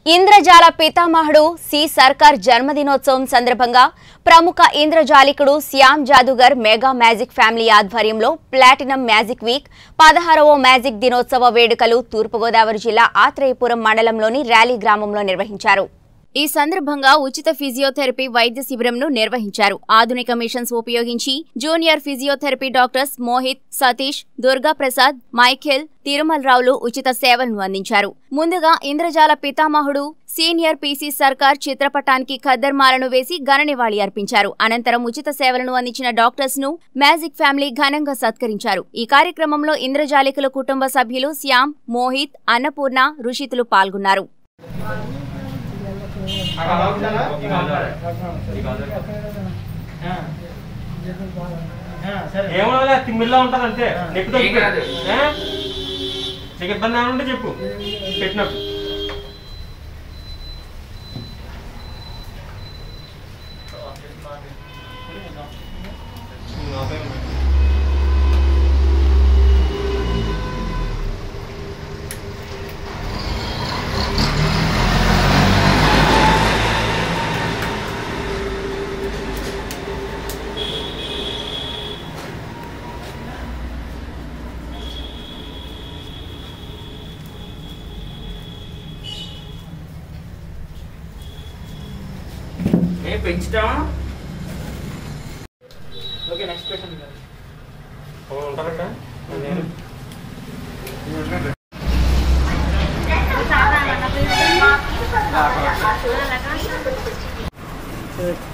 ఇంద్రజాల పితామహుడు సి సర్కార్ జన్మదినోత్సవం సందర్భంగా ప్రముఖ ఇంద్రజాలికుడు Shyam Jadugar mega magic family ఆధ్వర్యంలో ప్లాటినం మ్యాజిక్ వీక్ 16వ మ్యాజిక్ దినోత్సవ వేడుకలు తూర్పుగోదావరి జిల్లా ఆత్రేయపురం మండలంలోని ర్యాలీ గ్రామంలో నిర్వహించారు। ఈ సందర్భంగా ఉచిత ఫిజియోథెరపీ వైద్య శిబిరంను నిర్వహించారు। ఆధునిక మిషన్స్ ఉపయోగించి junior physiotherapy doctors Mohit, Satish, Durga Prasad, Michael, తిరుమలరావులు ఉచిత సేవలను అందించారు। ముందుగా ఇంద్రజాల పితామహుడు సీనియర్ పీసీ సర్కార్ చిత్రపటానికి ఖద్దర్మాలను వేసి ఘన నివాళి అర్పించారు। అనంతరం ఉచిత సేవలను అందించిన డాక్టర్స్ ను మ్యాజిక్ ఫ్యామిలీ ఘనంగా సత్కరించారు। ఈ కార్యక్రమంలో ఇంద్రజాలికుల కుటుంబ సభ్యులు శ్యామ్, మోహిత్, అన్నపూర్ణ, రుషితులు పాల్గొన్నారు। ఏమన్నా తిమ్మిల్లా ఉంటదంటే నెక్కు తగ్గుతుంది నీకు ఇబ్బంది ఏమైనా ఉంటే చెప్పు పెట్టినప్పుడు పెంచుతాం। ఓకే నెక్స్ట్ క్వశ్చన్ ఉంటారట నేను